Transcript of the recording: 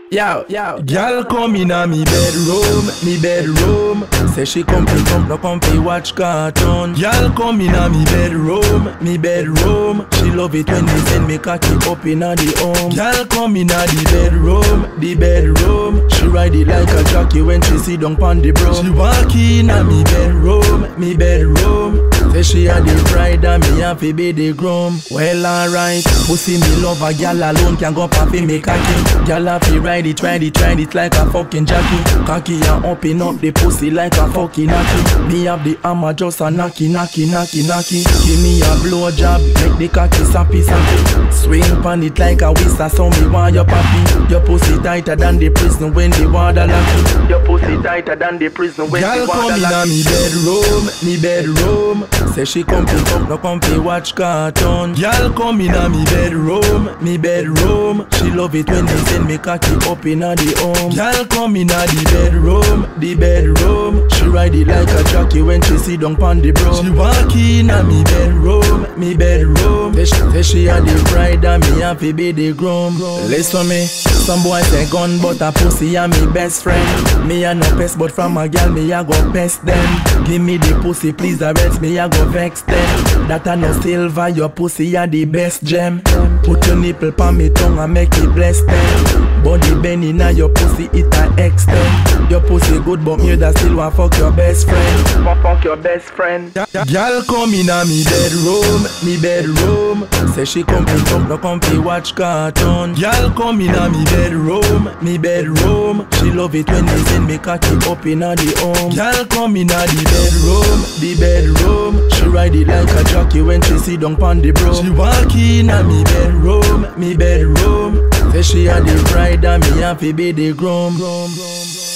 Yo, girl come in a me bedroom. Say she come no come fi watch cartoon. Girl come in a me bedroom. She love it when me send me cocky up in a the home. Girl come in a the bedroom. She ride it like a jockey when she sit down pon the broom. She walk in a me bedroom. Say she a the bride and me a fi be the groom. Well alright, pussy me love a girl alone can go up and fi me cocky. Girl a fi ride it like a fucking jockey. Cocky and open up the pussy like a fucking knocky. Me have the hammer just a knocky. Give me a blow job, make the cocky sappy. Swing pon it like a whistle, so me want your papi. Your pussy tighter than the prison when the water lock. Your pussy tighter than the prison when the water lock. Me bedroom. Say she come pick up, no come fi watch cartoon. Girl come in a me bedroom. She love it when they send me cocky up in a the home. Girl come in a the bedroom. She ride it like a jockey when she sit down pon the broom. She walk in a me bedroom. Say she a the bride and me a fi be the groom. Listen me, some boy say gun but a pussy a me best friend. Me a no pest but from a girl me a go pest them. Give me the pussy please or else me a go vex them. That a no silver, your pussy a the best gem. Put your nipple pon me tongue and make it bless them. Body bending inna your pussy it a extend. Your pussy good but me that still want fuck your best friend. Fuck your best friend. Girl come inna me bedroom. Say she come pick up, no come fi watch cartoon. Girl come inna me bedroom. She love it when they send me cocky up inna the home. Girl come inna the bedroom. She ride it like a jockey when she sit down pon the broom. She walk inna me bedroom. Say she a the bride and me a fi be the groom.